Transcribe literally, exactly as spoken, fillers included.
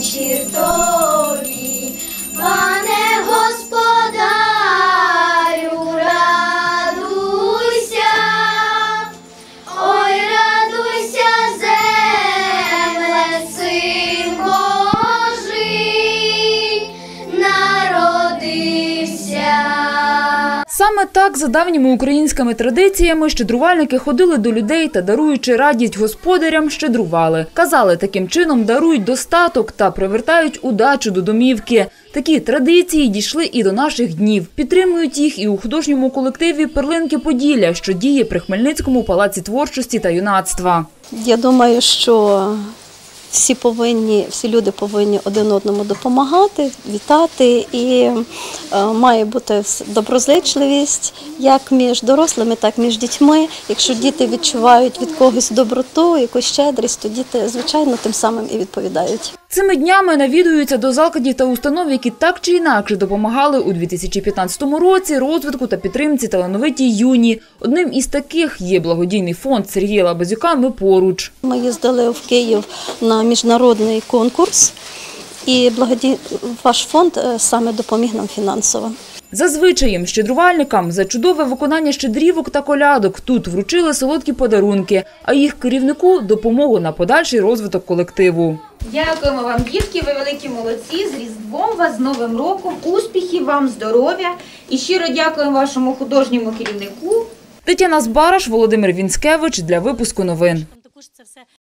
вечір тобі, пане господарю, радуйся, ой, радуйся, земле, син Божий народився. Саме так, за давніми українськими традиціями, щедрувальники ходили до людей та, даруючи радість господарям, щедрували. Казали, таким чином дарують достаток та привертають удачу до домівки. Такі традиції дійшли і до наших днів. Підтримують їх і у художньому колективі «Перлинки Поділля», що діє при Хмельницькому палаці творчості та юнацтва. Я думаю, що всі повинні, всі люди повинні один одному допомагати, вітати, і е, має бути доброзичливість як між дорослими, так і між дітьми. Якщо діти відчувають від когось доброту, якусь щедрість, то діти, звичайно, тим самим і відповідають. Цими днями навідуються до закладів та установ, які так чи інакше допомагали у дві тисячі п'ятнадцятому році розвитку та підтримці талановитій юні. Одним із таких є благодійний фонд Сергія Лабазюка «Ми поруч». Ми їздили в Київ на міжнародний конкурс, і благодій... ваш фонд саме допоміг нам фінансово. За звичаєм щедрувальникам за чудове виконання щедрівок та колядок тут вручили солодкі подарунки, а їх керівнику – допомогу на подальший розвиток колективу. Дякуємо вам, дітки, ви великі молодці, з Різдвом вас, з Новим роком, успіхів вам, здоров'я і щиро дякуємо вашому художньому керівнику. Тетяна Збараш, Володимир Вінськевич для випуску новин.